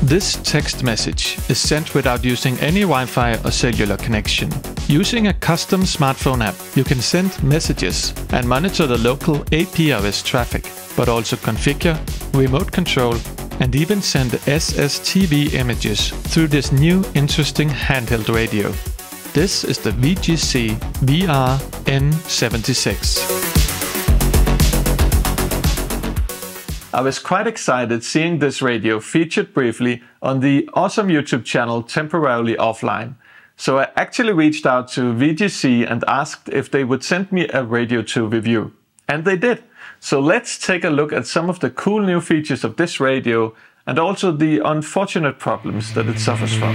This text message is sent without using any Wi-Fi or cellular connection. Using a custom smartphone app, you can send messages and monitor the local APRS traffic, but also configure, remote control, and even send SSTV images through this new interesting handheld radio. This is the VGC VR-N76. I was quite excited seeing this radio featured briefly on the awesome YouTube channel Temporarily Offline. So I actually reached out to VGC and asked if they would send me a radio to review. And they did. So let's take a look at some of the cool new features of this radio and also the unfortunate problems that it suffers from.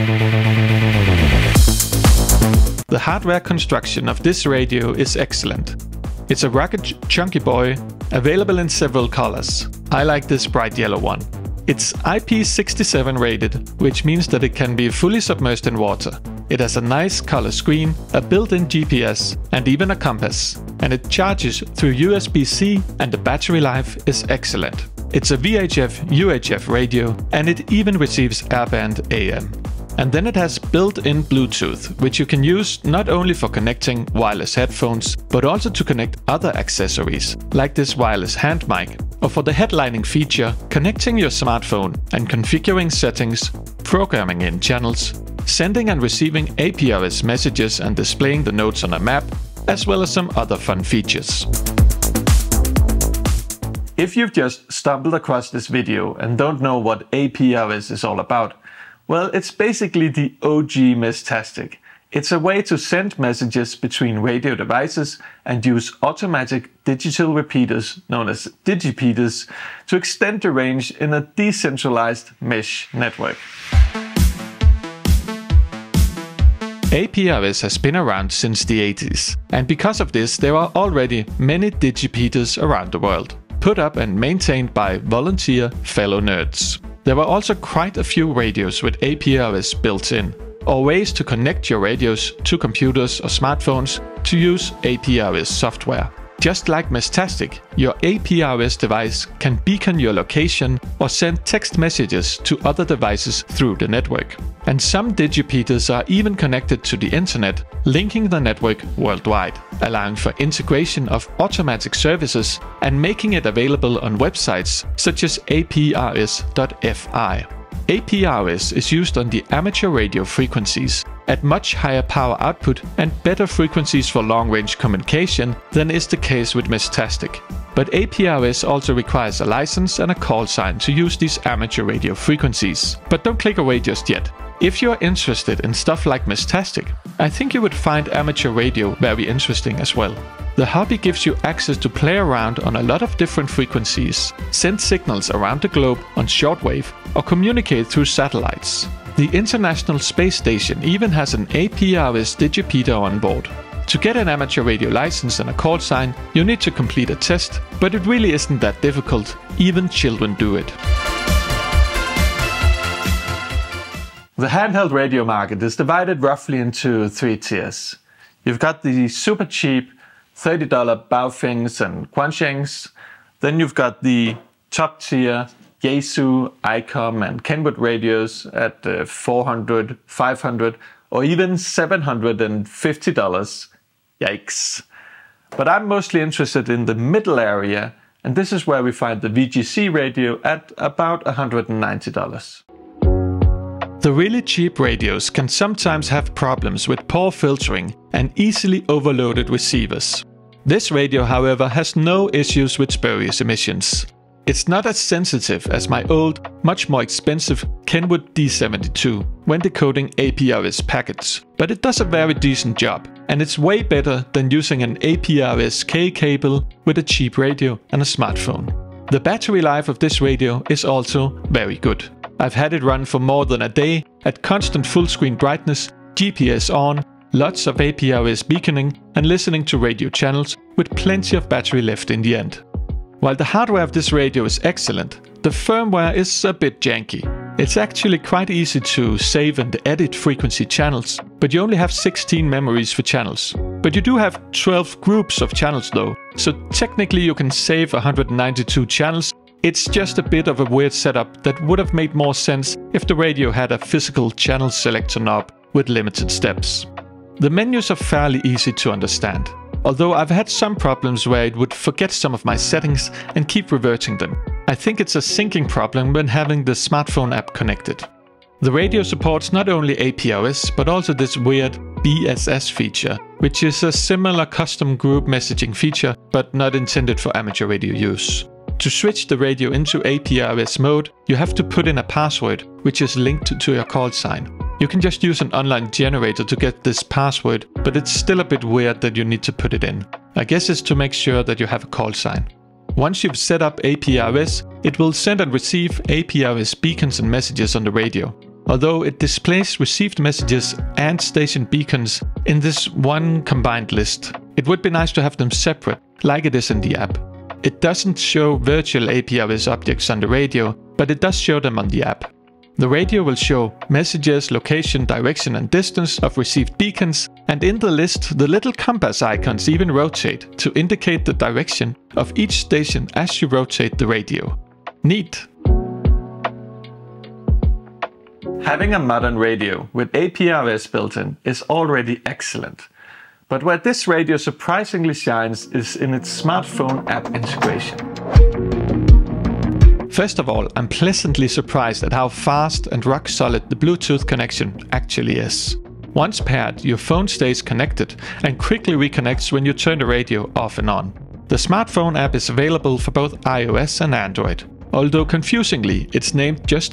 The hardware construction of this radio is excellent. It's a rugged, chunky boy, available in several colors. I like this bright yellow one. It's IP67 rated, which means that it can be fully submerged in water. It has a nice color screen, a built-in GPS, and even a compass. And it charges through USB-C, and the battery life is excellent. It's a VHF/UHF radio, and it even receives Airband AM. And then it has built-in Bluetooth, which you can use not only for connecting wireless headphones, but also to connect other accessories, like this wireless hand mic, or for the headlining feature, connecting your smartphone and configuring settings, programming in channels, sending and receiving APRS messages and displaying the notes on a map, as well as some other fun features. If you've just stumbled across this video and don't know what APRS is all about, well, it's basically the OG Meshtastic. It's a way to send messages between radio devices and use automatic digital repeaters, known as digipeaters, to extend the range in a decentralized mesh network. APRS has been around since the 80s, and because of this there are already many digipeaters around the world, put up and maintained by volunteer fellow nerds. There were also quite a few radios with APRS built in, or ways to connect your radios to computers or smartphones to use APRS software. Just like Meshtastic, your APRS device can beacon your location or send text messages to other devices through the network. And some digipeaters are even connected to the internet, linking the network worldwide, allowing for integration of automatic services and making it available on websites such as APRS.fi. APRS is used on the amateur radio frequencies at much higher power output and better frequencies for long-range communication than is the case with Meshtastic. But APRS also requires a license and a call sign to use these amateur radio frequencies. But don't click away just yet. If you're interested in stuff like Meshtastic, I think you would find amateur radio very interesting as well. The hobby gives you access to play around on a lot of different frequencies, send signals around the globe on shortwave, or communicate through satellites. The International Space Station even has an APRS digipeater on board. To get an amateur radio license and a call sign, you need to complete a test, but it really isn't that difficult, even children do it. The handheld radio market is divided roughly into 3 tiers. You've got the super cheap $30 Baofengs and Quanshengs. Then you've got the top tier Yaesu, ICOM and Kenwood radios at $400, $500 or even $750. Yikes. But I'm mostly interested in the middle area, and this is where we find the VGC radio at about $190. The really cheap radios can sometimes have problems with poor filtering and easily overloaded receivers. This radio, however, has no issues with spurious emissions. It's not as sensitive as my old, much more expensive Kenwood D72 when decoding APRS packets, but it does a very decent job, and it's way better than using an APRS-K cable with a cheap radio and a smartphone. The battery life of this radio is also very good. I've had it run for more than a day at constant full screen brightness, GPS on, lots of APRS beaconing and listening to radio channels with plenty of battery left in the end. While the hardware of this radio is excellent, the firmware is a bit janky. It's actually quite easy to save and edit frequency channels, but you only have 16 memories for channels. But you do have 12 groups of channels though, so technically you can save 192 channels It's just a bit of a weird setup that would have made more sense if the radio had a physical channel selector knob with limited steps. The menus are fairly easy to understand, although I've had some problems where it would forget some of my settings and keep reverting them. I think it's a syncing problem when having the smartphone app connected. The radio supports not only APRS but also this weird BSS feature, which is a similar custom group messaging feature but not intended for amateur radio use. To switch the radio into APRS mode, you have to put in a password which is linked to your call sign. You can just use an online generator to get this password, but it's still a bit weird that you need to put it in. I guess it's to make sure that you have a call sign. Once you've set up APRS, it will send and receive APRS beacons and messages on the radio. Although it displays received messages and station beacons in this one combined list. It would be nice to have them separate, like it is in the app. It doesn't show virtual APRS objects on the radio, but it does show them on the app. The radio will show messages, location, direction and distance of received beacons, and in the list the little compass icons even rotate to indicate the direction of each station as you rotate the radio. Neat! Having a modern radio with APRS built in is already excellent. But where this radio surprisingly shines is in its smartphone app integration. First of all, I'm pleasantly surprised at how fast and rock solid the Bluetooth connection actually is. Once paired, your phone stays connected and quickly reconnects when you turn the radio off and on. The smartphone app is available for both iOS and Android, although confusingly it's named just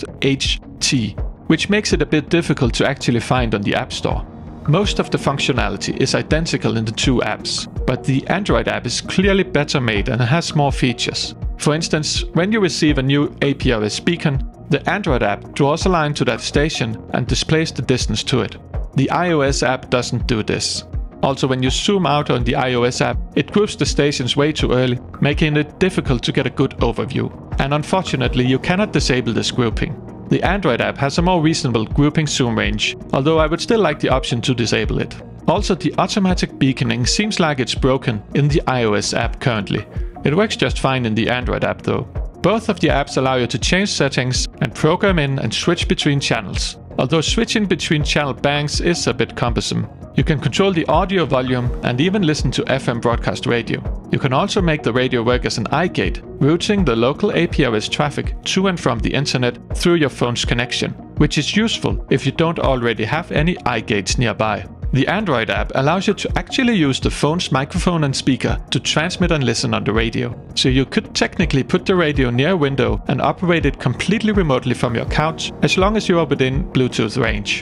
HT, which makes it a bit difficult to actually find on the App Store. Most of the functionality is identical in the two apps, but the Android app is clearly better made and has more features. For instance, when you receive a new APRS beacon, the Android app draws a line to that station and displays the distance to it. The iOS app doesn't do this. Also, when you zoom out on the iOS app, it groups the stations way too early, making it difficult to get a good overview. And unfortunately, you cannot disable this grouping. The Android app has a more reasonable grouping zoom range, although I would still like the option to disable it. Also, the automatic beaconing seems like it's broken in the iOS app currently. It works just fine in the Android app though. Both of the apps allow you to change settings and program in and switch between channels, although switching between channel banks is a bit cumbersome. You can control the audio volume and even listen to FM broadcast radio. You can also make the radio work as an iGate, routing the local APRS traffic to and from the internet through your phone's connection, which is useful if you don't already have any iGates nearby. The Android app allows you to actually use the phone's microphone and speaker to transmit and listen on the radio. So you could technically put the radio near a window and operate it completely remotely from your couch, as long as you are within Bluetooth range.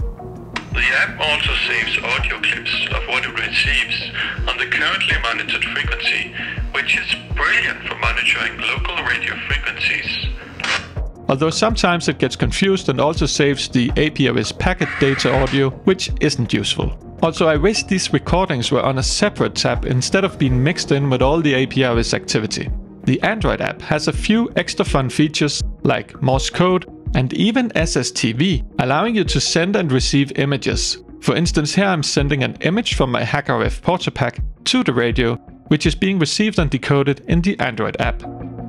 The app also saves audio clips of what it receives on the currently monitored frequency, which is brilliant for monitoring local radio frequencies. Although sometimes it gets confused and also saves the APRS packet data audio, which isn't useful. Also, I wish these recordings were on a separate tab instead of being mixed in with all the APRS activity. The Android app has a few extra fun features like Morse code and even SSTV, allowing you to send and receive images. For instance, here I'm sending an image from my HackRF Porta Pack to the radio, which is being received and decoded in the Android app.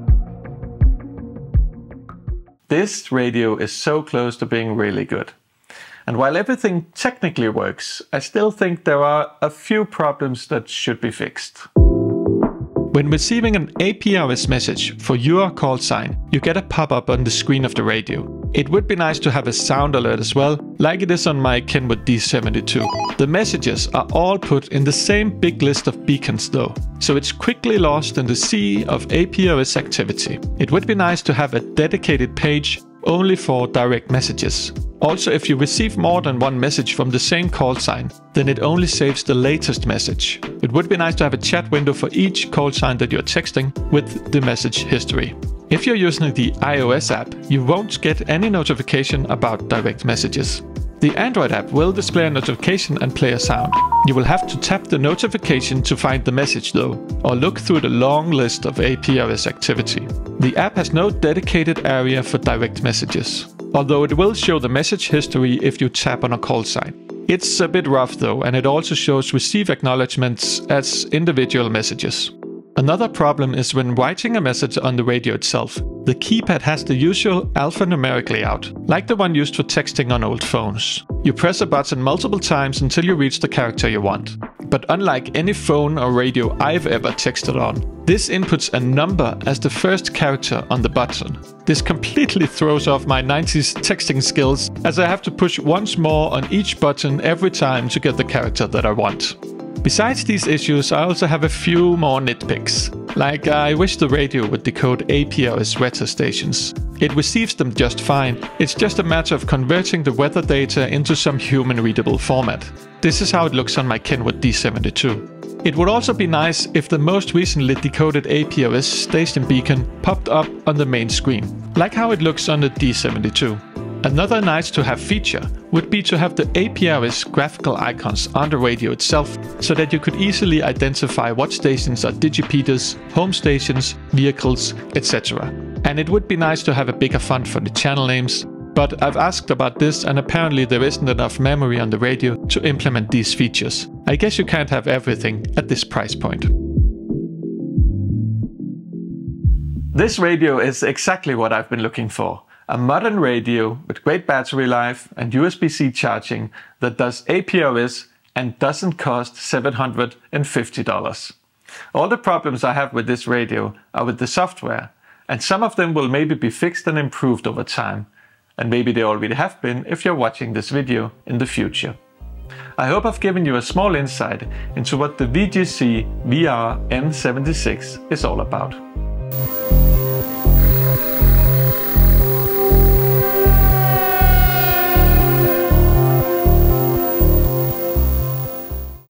This radio is so close to being really good. And while everything technically works, I still think there are a few problems that should be fixed. When receiving an APRS message for your call sign, you get a pop-up on the screen of the radio. It would be nice to have a sound alert as well, like it is on my Kenwood D72. The messages are all put in the same big list of beacons though, so it's quickly lost in the sea of APRS activity. It would be nice to have a dedicated page only for direct messages. Also, if you receive more than one message from the same call sign, then it only saves the latest message. It would be nice to have a chat window for each call sign that you're texting with the message history. If you're using the iOS app, you won't get any notification about direct messages. The Android app will display a notification and play a sound. You will have to tap the notification to find the message though, or look through the long list of APRS activity. The app has no dedicated area for direct messages, although it will show the message history if you tap on a call sign. It's a bit rough though, and it also shows receive acknowledgements as individual messages. Another problem is when writing a message on the radio itself. The keypad has the usual alphanumeric layout, like the one used for texting on old phones. You press a button multiple times until you reach the character you want. But unlike any phone or radio I've ever texted on, this inputs a number as the first character on the button. This completely throws off my 90s texting skills, as I have to push once more on each button every time to get the character that I want. Besides these issues, I also have a few more nitpicks. Like, I wish the radio would decode APRS weather stations. It receives them just fine, it's just a matter of converting the weather data into some human-readable format. This is how it looks on my Kenwood D72. It would also be nice if the most recently decoded APRS station beacon popped up on the main screen, like how it looks on the D72. Another nice to have feature would be to have the APRS graphical icons on the radio itself, so that you could easily identify what stations are digipeaters, home stations, vehicles, etc. And it would be nice to have a bigger font for the channel names, but I've asked about this and apparently there isn't enough memory on the radio to implement these features. I guess you can't have everything at this price point. This radio is exactly what I've been looking for. A modern radio with great battery life and USB-C charging that does APRS and doesn't cost $750. All the problems I have with this radio are with the software, and some of them will maybe be fixed and improved over time, and maybe they already have been if you're watching this video in the future. I hope I've given you a small insight into what the VGC VR-N76 is all about.